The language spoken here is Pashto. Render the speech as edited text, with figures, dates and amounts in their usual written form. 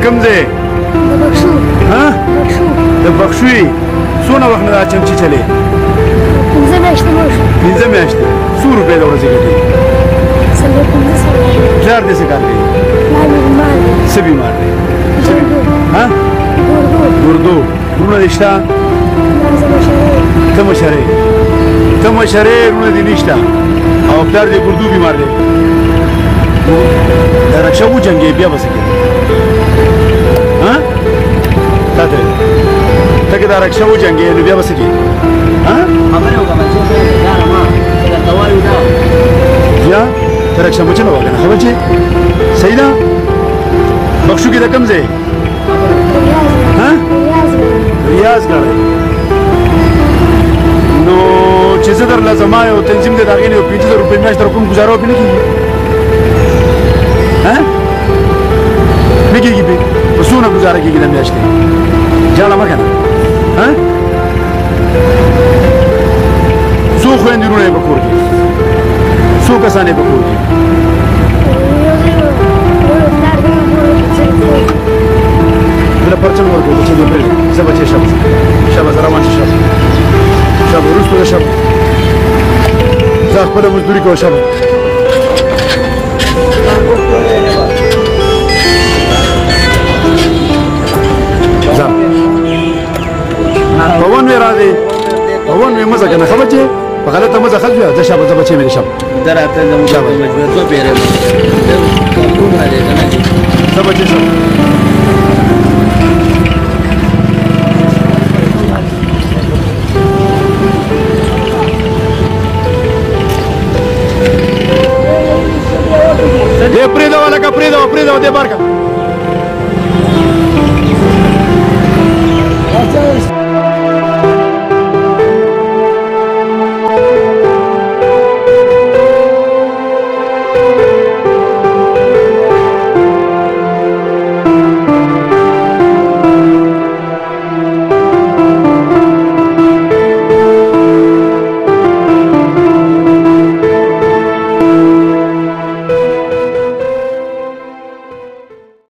کوم ځای د بخشو ها بخشو د بخشوي څونه وخت نه دا چمچي چلې 15 میاشتې مو شو 15 میاشتې څو روپۍ د ورځې ګټې څلور 15 سوه پلار دې څه کار کوي پلار مې بیمار دی څه بیمار دی ګردو ها ګردو وروڼه دې شته ته مشرې وروڼه دې نشته او پلار دې ګردو بیمار دی دا رکشه وجنګې بیا به څه کوې ها ته که دا رکشه وجنګې نو بیا به څه کوې خبرې وکړه بچو یاره ما درته وایو دا بیا ته رکشه مه چلوه که نه ښه بچې صحیح ده بخشو کې د کوم ځای ریاض ګړی نو چې زه درله زما یو تنظیم دی د هغې نه یو 50,000 روپۍ میاشت در کوم ګزاره وکړې نه کېږي نه کېږي پې په څونه ګزاره کېږي د میاشتې جاړه مه که نه څو خویندې وروڼه یې په کور کې څو کسان یې په کور کې زه پرچم ورکوم چې دې پرېږدم زه بچې شبه زه روان شم شبه وروسته د شبه زه خپله مزدوري کوم شبه ځه په ون مې راځې په ون مې مه ځه که نه ښه بچې په غلطه مه ځه خلک بیا زه شبه زه بچې مې د شبه ته راته زموږ مجبور څو پیرې زه بچې شم